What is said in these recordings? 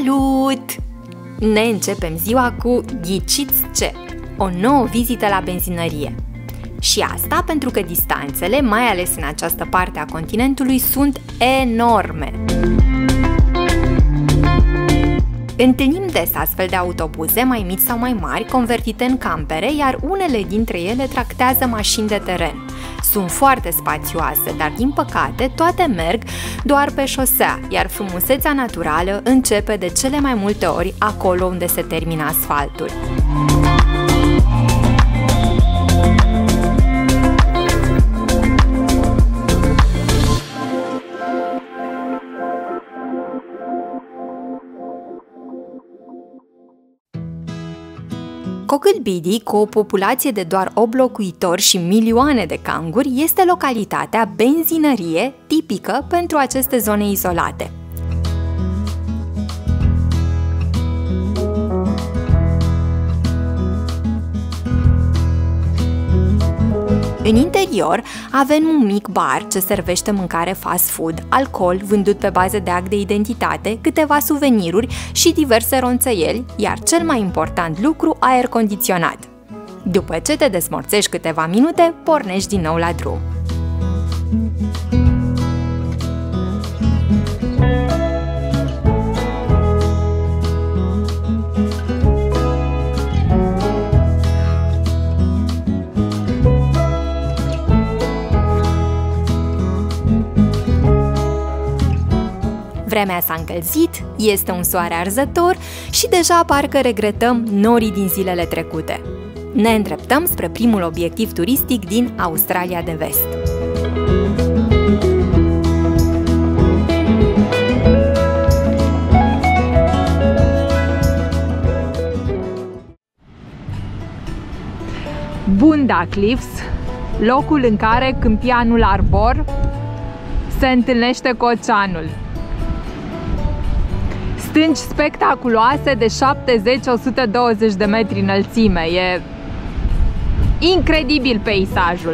Salut! Ne începem ziua cu ghiciți ce? O nouă vizită la benzinărie. Și asta pentru că distanțele, mai ales în această parte a continentului, sunt enorme. Întâlnim des astfel de autobuze mai mici sau mai mari, convertite în campere, iar unele dintre ele tractează mașini de teren. Sunt foarte spațioase, dar din păcate toate merg doar pe șosea, iar frumusețea naturală începe de cele mai multe ori acolo unde se termină asfaltul. Cocklbidi, cu o populație de doar 8 locuitori și milioane de canguri, este localitatea benzinărie tipică pentru aceste zone izolate. În interior avem un mic bar ce servește mâncare fast food, alcool vândut pe bază de act de identitate, câteva suveniruri și diverse ronțăieli, iar cel mai important lucru, aer condiționat. După ce te desmorțești câteva minute, pornești din nou la drum. Vremea s-a încălzit, este un soare arzător și deja parcă regretăm norii din zilele trecute. Ne îndreptăm spre primul obiectiv turistic din Australia de Vest. Boondah Cliffs, locul în care câmpianul Arbor se întâlnește cu oceanul. Stânci spectaculoase de 70-120 de metri înălțime. E incredibil peisajul.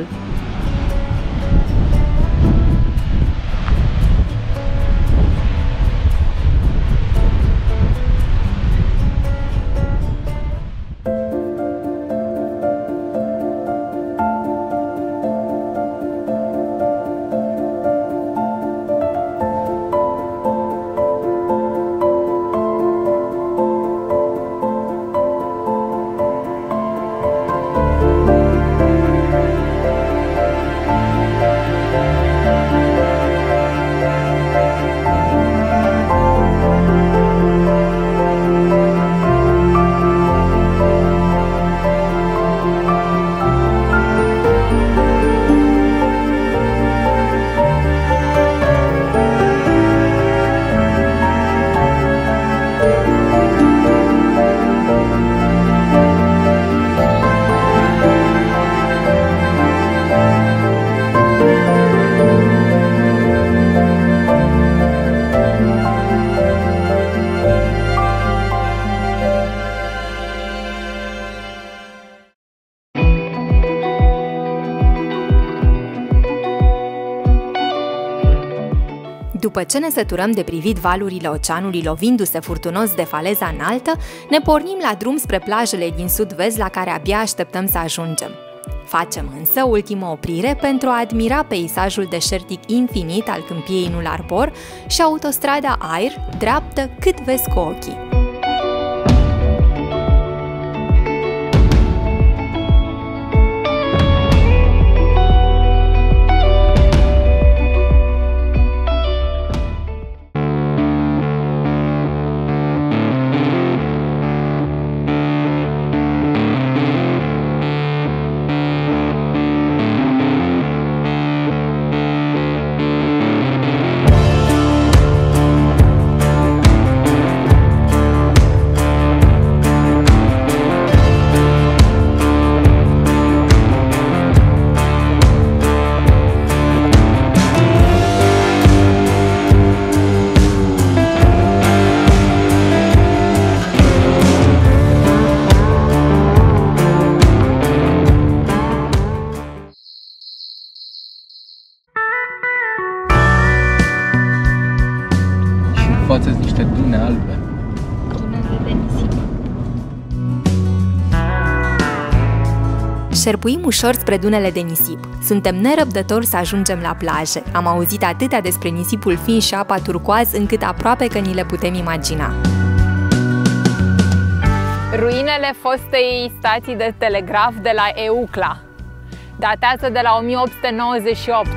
După ce ne săturăm de privit valurile oceanului lovindu-se furtunos de faleza înaltă, ne pornim la drum spre plajele din sud-vest la care abia așteptăm să ajungem. Facem însă ultima oprire pentru a admira peisajul deșertic infinit al câmpiei Nullarbor și autostrada Ayr, dreaptă cât vezi cu ochii. Șerpuim ușor spre dunele de nisip. Suntem nerăbdători să ajungem la plajă. Am auzit atâtea despre nisipul fin și apa turcoaz încât aproape că ni le putem imagina. Ruinele fostei stații de telegraf de la Eucla. Datează de la 1898.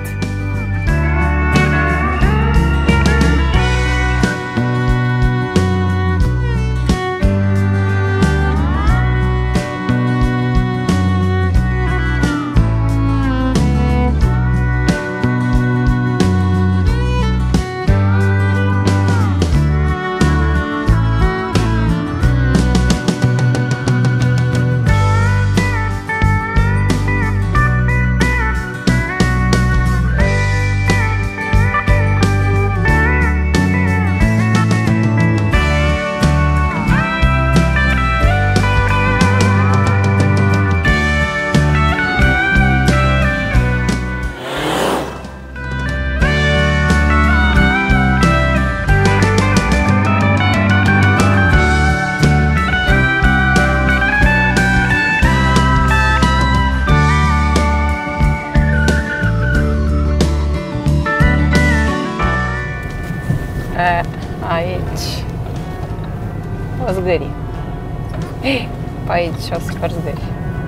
Aici o zgârie. Pe aici o super zgârie.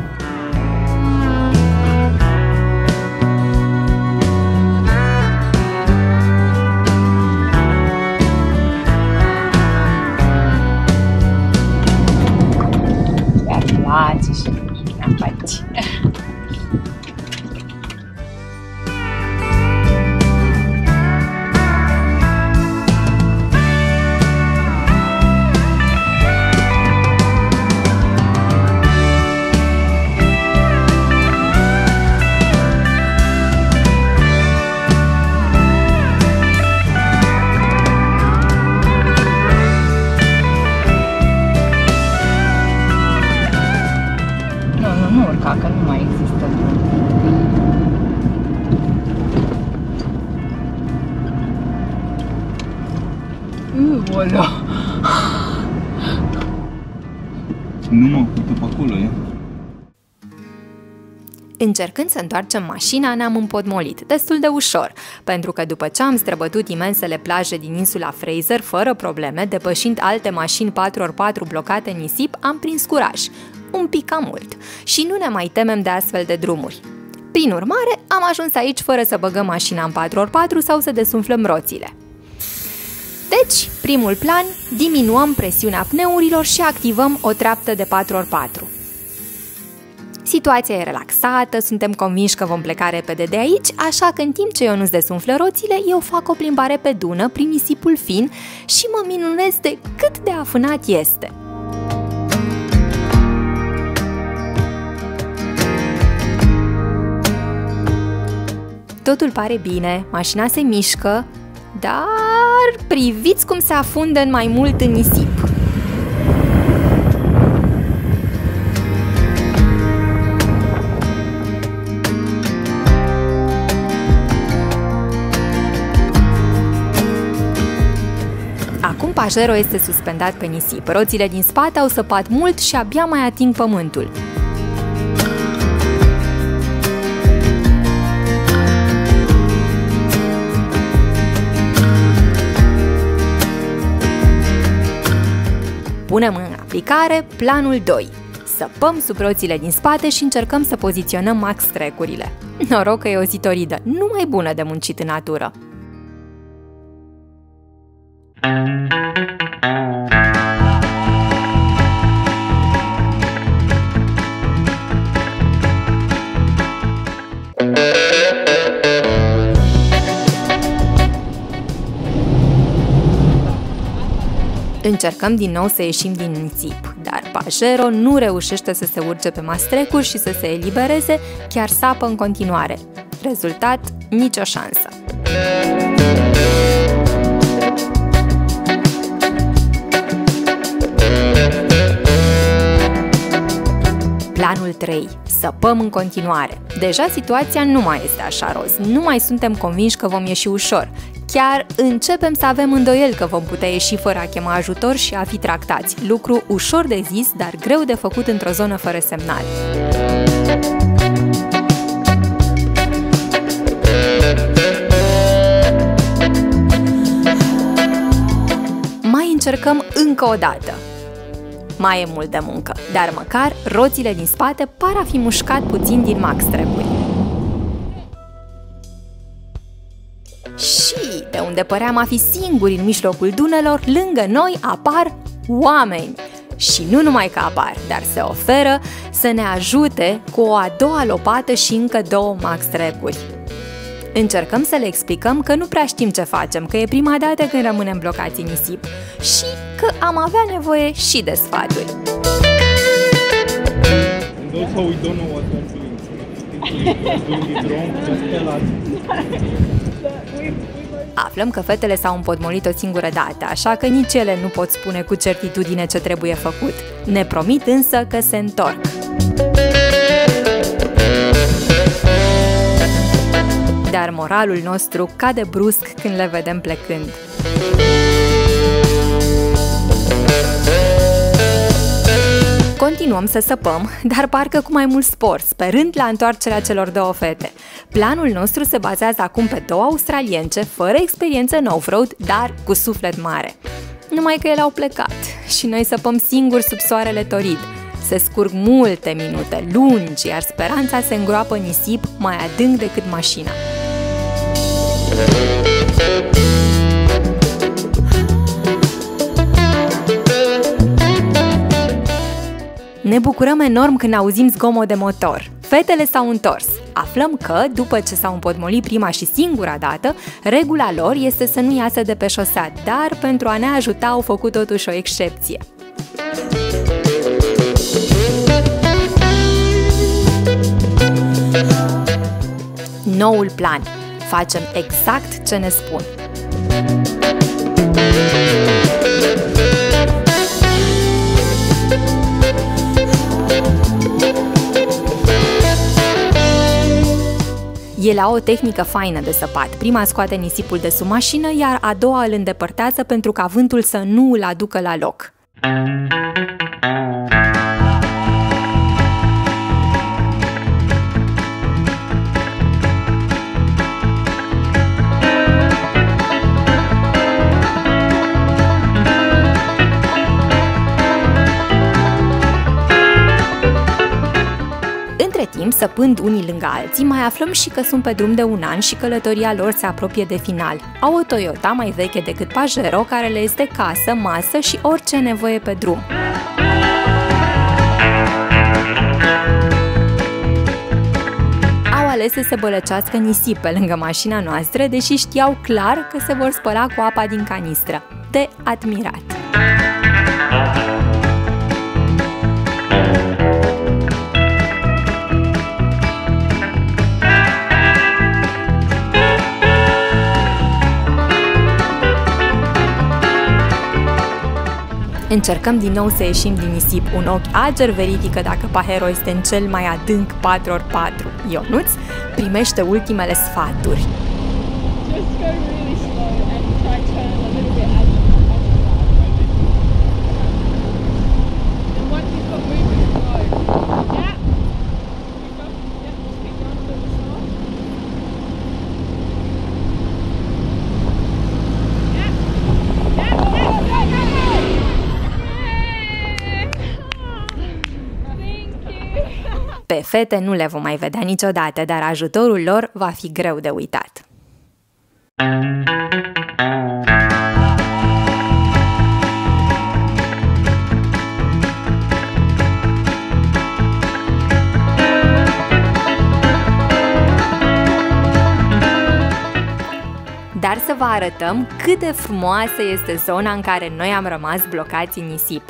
Mi-ar place și mi-ar place. Nu urca, că nu mai există. Ăla! Nu mă, uite pe acolo e. Încercând să întoarcem mașina, ne-am împotmolit, destul de ușor, pentru că după ce am străbătut imensele plaje din insula Fraser, fără probleme, depășind alte mașini 4x4 blocate în nisip, am prins curaj. Un pic cam mult. Și nu ne mai temem de astfel de drumuri. Prin urmare, am ajuns aici fără să băgăm mașina în 4x4 sau să desumflăm roțile. Deci, primul plan, diminuăm presiunea pneurilor și activăm o treaptă de 4x4. Situația e relaxată, suntem convinși că vom pleca repede de aici, așa că în timp ce Ionuț desumflă roțile, eu fac o plimbare pe dună prin nisipul fin și mă minunez de cât de afânat este. Totul pare bine, mașina se mișcă, dar priviți cum se afundă în mai mult în nisip. Acum Pajero este suspendat pe nisip, roțile din spate au săpat mult și abia mai ating pământul. Punem în aplicare planul 2. Săpăm sub roțile din spate și încercăm să poziționăm max trecurile. Noroc că e o zi toridă, nu mai bună de muncit în natură. Încercăm din nou să ieșim din nisip, dar Pajero nu reușește să se urce pe mastrecuri și să se elibereze, chiar sapă în continuare. Rezultat, nicio șansă. Planul 3. Săpăm în continuare. Deja situația nu mai este așa roz, nu mai suntem convinși că vom ieși ușor. Chiar începem să avem îndoieli că vom putea ieși fără a chema ajutor și a fi tractați. Lucru ușor de zis, dar greu de făcut într-o zonă fără semnal. Mai încercăm încă o dată. Mai e mult de muncă, dar măcar roțile din spate par a fi mușcat puțin din max treburi. Și de unde păream a fi singuri în mijlocul dunelor, lângă noi apar oameni. Și nu numai că apar, dar se oferă să ne ajute cu o a doua lopată și încă 2 max treburi. Încercăm să le explicăm că nu prea știm ce facem, că e prima dată când rămânem blocați în nisip și că am avea nevoie și de sfaturi. Aflăm că fetele s-au împotmolit o singură dată, așa că nici ele nu pot spune cu certitudine ce trebuie făcut. Ne promit însă că se întorc. Dar moralul nostru cade brusc când le vedem plecând. Continuăm să săpăm, dar parcă cu mai mult spor, sperând la întoarcerea celor 2 fete. Planul nostru se bazează acum pe 2 australience, fără experiență în off-road, dar cu suflet mare. Numai că ele au plecat și noi săpăm singuri sub soarele torid. Se scurg multe minute lungi, iar speranța se îngroapă în nisip mai adânc decât mașina. Ne bucurăm enorm când auzim zgomot de motor. Fetele s-au întors. Aflăm că, după ce s-au împotmolit prima și singura dată, regula lor este să nu iasă de pe șosea, dar pentru a ne ajuta au făcut totuși o excepție. Noul plan. Facem exact ce ne spun. Ele au o tehnică faină de săpat. Prima scoate nisipul de sub mașină, iar a doua îl îndepărtează pentru ca vântul să nu îl aducă la loc. Săpând unii lângă alții, mai aflăm și că sunt pe drum de 1 an și călătoria lor se apropie de final. Au o Toyota mai veche decât Pajero, care le este casă, masă și orice nevoie pe drum. Au ales să se bălăcească nisip pe lângă mașina noastră, deși știau clar că se vor spăla cu apa din canistră. De admirat! Încercăm din nou să ieșim din nisip. Un ochi ager verifică dacă Pajero este în cel mai adânc 4x4. Ionuț primește ultimele sfaturi. Pe fete nu le vom mai vedea niciodată, dar ajutorul lor va fi greu de uitat. Dar să vă arătăm cât de frumoasă este zona în care noi am rămas blocați în nisip.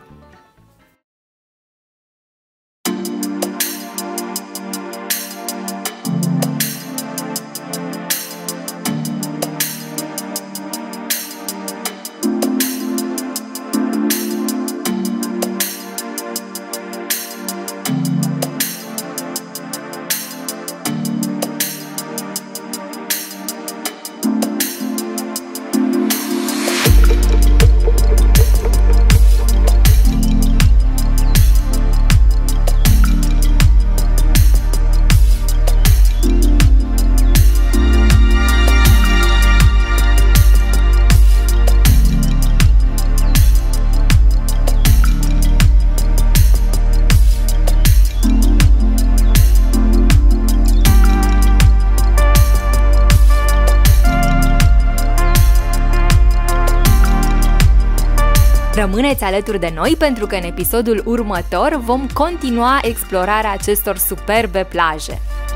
Rămâneți alături de noi pentru că în episodul următor vom continua explorarea acestor superbe plaje.